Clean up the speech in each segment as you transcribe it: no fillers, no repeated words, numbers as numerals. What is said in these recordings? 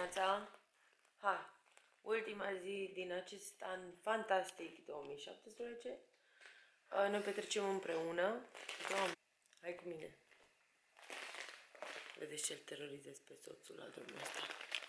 dimineața! Ha! Ultima zi din acest an fantastic 2017. Ne petrecem împreună. Doamne, hai cu mine. Vedeți ce-l terorizez pe soțul la drumul ăsta.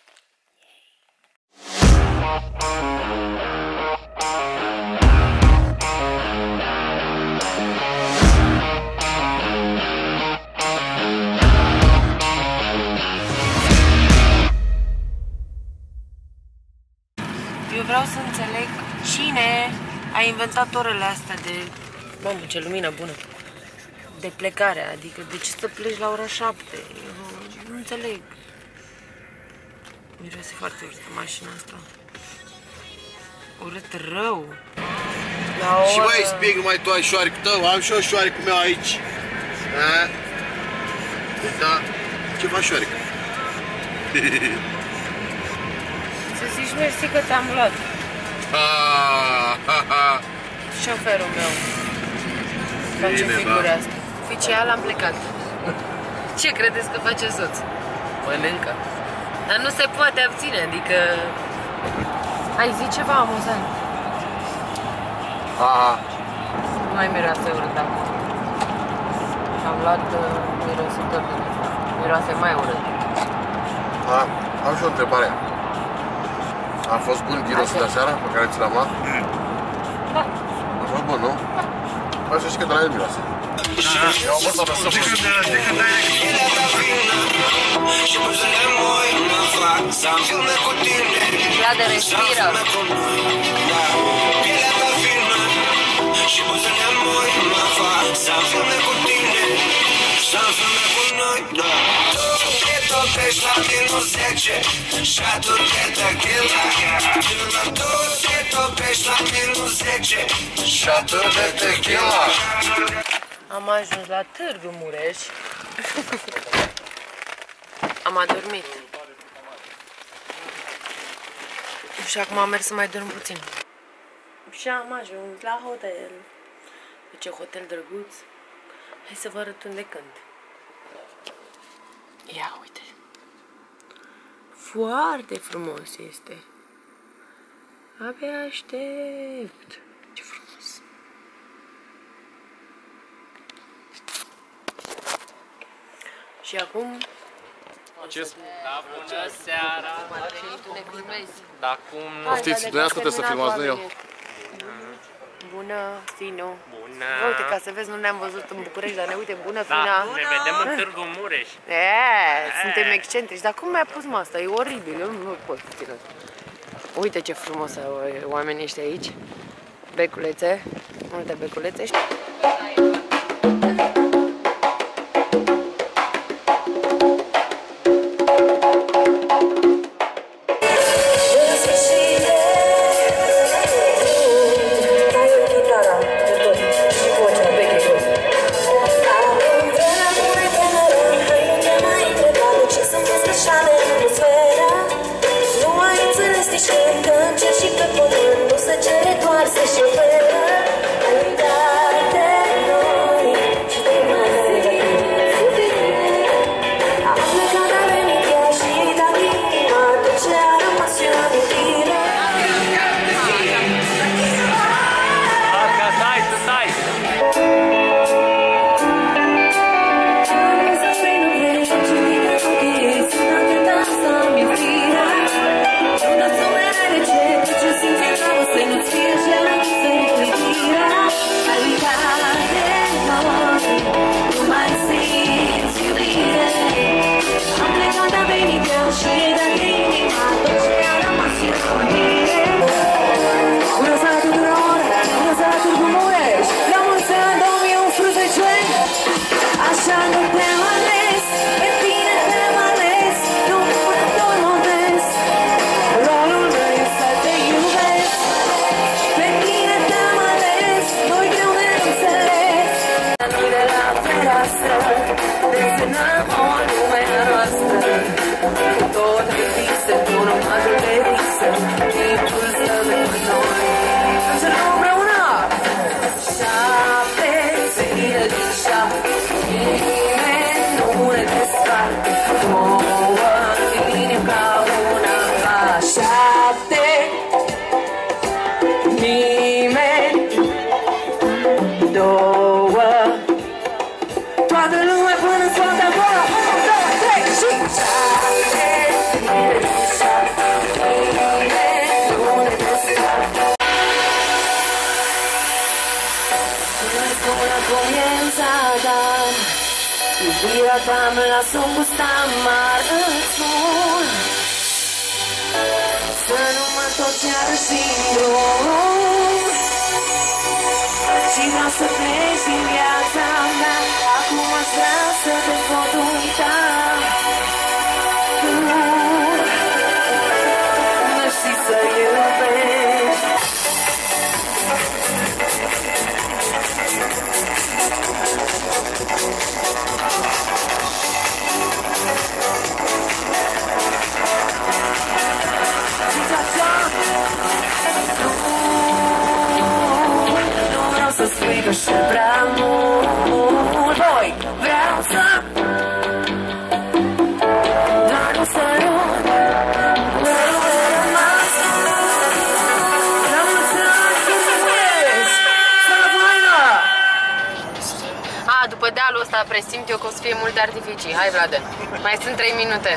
Eu vreau să înțeleg cine a inventat orele astea de... Mamă, ce lumină bună! De plecare, adică de ce să pleci la ora 7? Eu nu înțeleg. Miroase foarte urât mașina asta. Urât rău. Și mai spieg numai tu ai șoarecul tău, am și eu șoarecul meu aici. Da, ce faci șoarecă? Să zici mersi că te-am luat. Șoferul meu face figura asta. Oficial am plecat. Ce credeți că face soț? Mănâncă. Dar nu se poate abține, adică... Hai, zi ceva amuzant. Nu mai miroase urât acum. Am luat mirositor din ăsta. Miroase mai urât. Am și o întrebare. A fost bun gyrosul de seara pe care ți l-am luat? Da. A fost bun, nu? Mai să știi că de la el miroase. Eu am văzut să Vlad, respiră. Topești la minus 10 Șaturi de tequila Tu te topești la minus 10 Șaturi de tequila. Am ajuns la Târgu Mureș. Am adormit. Și acum am mers să mai dorm puțin. Și am ajuns la hotel. Ce hotel drăguț. Hai să vă arăt unde cânt. Ia uite. Foarte frumos este. Abia aștept. Ce frumos. Și acum... Da, bună seara! Tu ne filmezi. Da, cum... Poftiți, dumneavoastră trebuie să filmați, nu eu. Bună, Fino. Bună! Uite, ca să vezi, nu ne-am văzut în București, dar ne uite, bună, Da, Fina. ne vedem în Târgu Mureș. Suntem excentrici, dar cum mi-a pus asta? E oribil, eu nu pot ține. Uite ce frumos au oamenii ăștia aici. Beculețe, multe beculețe. Nimeni nu ne descarcă, nouă vine ca una Iubirea ta mă lasă un gust amar în sul. Să nu mă întorc iarăși din drum. Și vreau să pleci din viața mea. Acum aș vrea să te pot uita. Tu nu știi să iubești. Nu vreau să spui că și prea mult. Voi vreau să doar un sărut. După dealul ăsta presimt eu că o să fie multe artificii. Hai, Vlade, mai sunt 3 minute.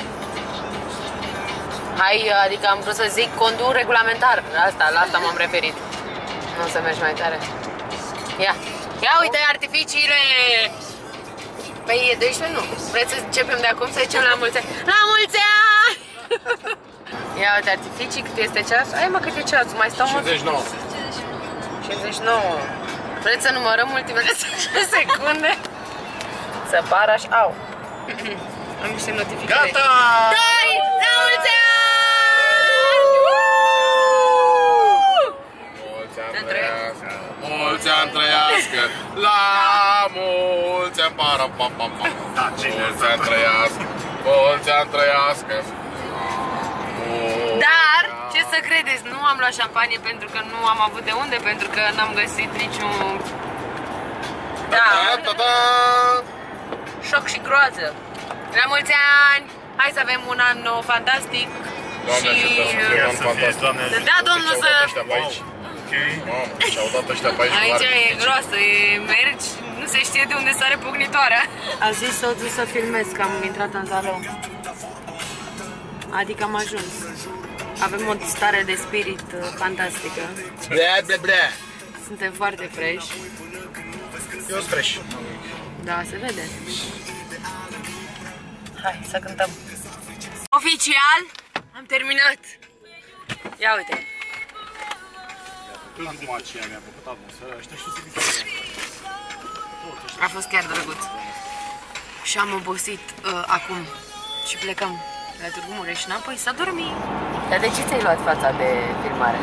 Hai, adică am vrut să zic condur regulamentar. La asta m-am referit. Nu o să mergi mai tare. Ia uite artificiile! Păi e 12, nu. Vreți să începem de acum să zicem la mulți ani? La mulți ani! Ia uite artificii, cât este ceasul? Hai mă, cât e ceasul? Mai stau 59. 59. Vreți să numărăm ultimele 10 secunde? Să pară așa. Au! Am niște notificări. Gata! Doi! La mulți ani! Mulți ani trăiască! La mulți ani! Para-pam-pam-pam! Mulți ani trăiască! Mulți ani trăiască! Dar, ce să credeți, nu am luat șampanie pentru că nu am avut de unde, pentru că n-am găsit niciun... Da, șoc și groază. La mulți ani! Hai să avem un an nou fantastic. Doamne ajută să fie un an fantastic. Da, domnul, să... Mamă, și-au dat ăștia pe aici. Aici e groasă, mergi, nu se știe de unde sare pugnitoarea. A zis soțul să filmez că am intrat în salon. Adică am ajuns. Avem o stare de spirit fantastică. Suntem foarte fresh. Eu sunt fresh. Da, se vede. Hai să cântăm. Oficial, am terminat. Ia uite. Acum aceea mi-a făcut atmosfera, ăștia știu să zic. A fost chiar drăguț. Și am obosit acum. Și plecăm la Târgu Mureș și înapoi să dormim. Dar de ce ți-ai luat fața de filmare?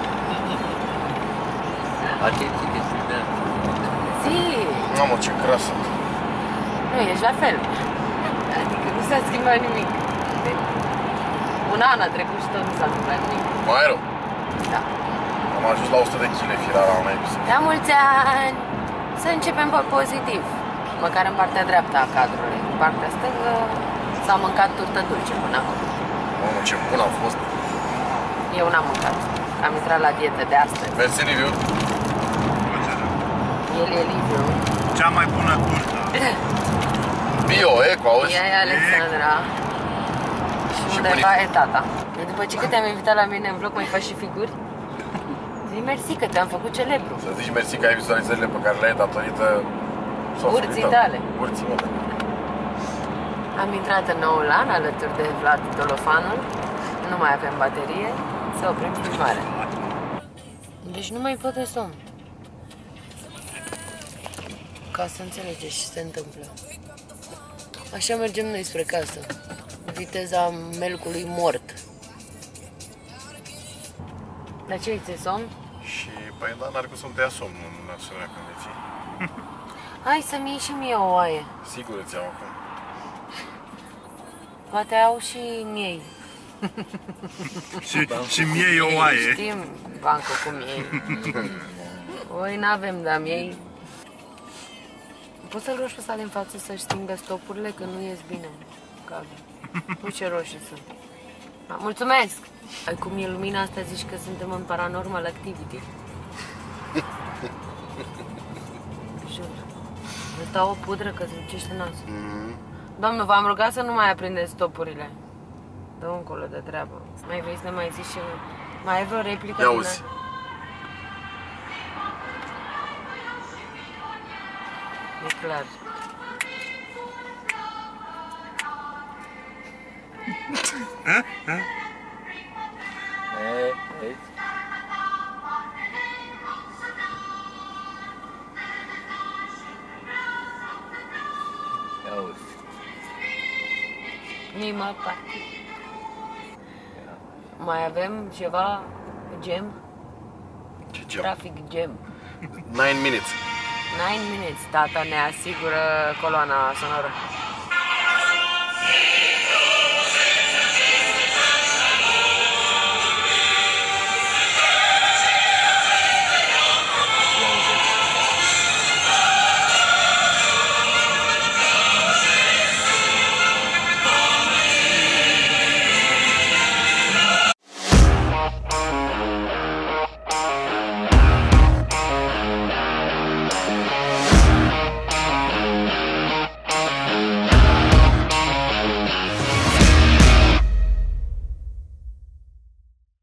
Atenție de filmare. Zi! Mamă, ce crasă. Nu, ești la fel. Adică nu s-a schimbat nimic. Un an a trecut și tot nu s-a întâmplat nimic. Mai rău. Da. Am ajuns la 100 de kg firara la un episod. La mulți ani! Să începem pe pozitiv. Măcar în partea dreaptă a cadrului. În partea stângă s-a mâncat turtă dulce până acum. Mamă, ce bun a fost. Eu n-am mâncat. Am intrat la dietă de astăzi. Mersi, Liviu. El e Liviu. Cea mai bună turtă. Bio, eco, auzi? Ea e Alexandra. Și undeva e tata. După ce că te-am invitat la mine în vlog, mai faci și figuri? Zi mersi că te-am făcut celebru. Să zici mersi că ai vizualizările pe care le ai datorită Urții tale. Urții mele. Am intrat în noul an alături de Vlad Dolofanul. Nu mai avem baterie. Să oprim filmarea. Deci nu mai pot de somn. Ca să înțelegeți ce se întâmplă. Așa mergem noi spre casă. Viteza melcului mort. Dar ce ți-e somn? Și, păi, da, n-ar cum să-mi te ia somnul în asemenea condiții. Hai să-mi iei și mie o oaie. Sigur îți iau acum. Poate au și miei. Și mie e o oaie. Știm, Banco, cu miei. Oi, n-avem, dar miei. Poți să-l rogi pe sale în față să-și stingă stopurile, că nu ies bine. Nu ce roșii sunt. Mulțumesc! Cum e lumina asta, zici că suntem în Paranormal Activity. Jur. Îți dau o pudră că îți lucește nasul. Doamnă, v-am rugat să nu mai aprindeți stopurile. Dă încolo de treabă. Mai vrei să mai zici ceva? Mai ai vreo replică? Ia uzi. E clar. Mima party. Mai avem ceva gem? Ce gem? Trafic gem. 9 minutes. 9 minutes, tata ne asigură coloana sonoră.